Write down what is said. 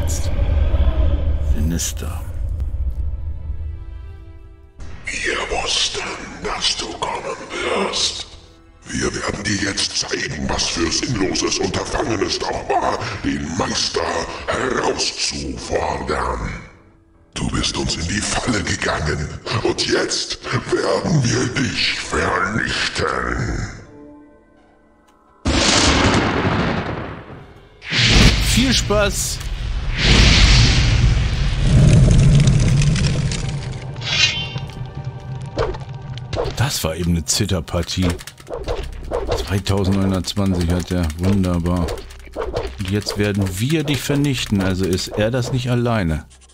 jetzt. Sinister. Wir wussten, dass du kommen wirst. Wir werden dir jetzt zeigen, was für sinnloses Unterfangen es doch war, den Meister herauszufordern. Du bist uns in die Falle gegangen und jetzt werden wir dich vernichten. Viel Spaß! Das war eben eine Zitterpartie. 2920 hat er. Wunderbar. Und jetzt werden wir dich vernichten. Also ist er das nicht alleine.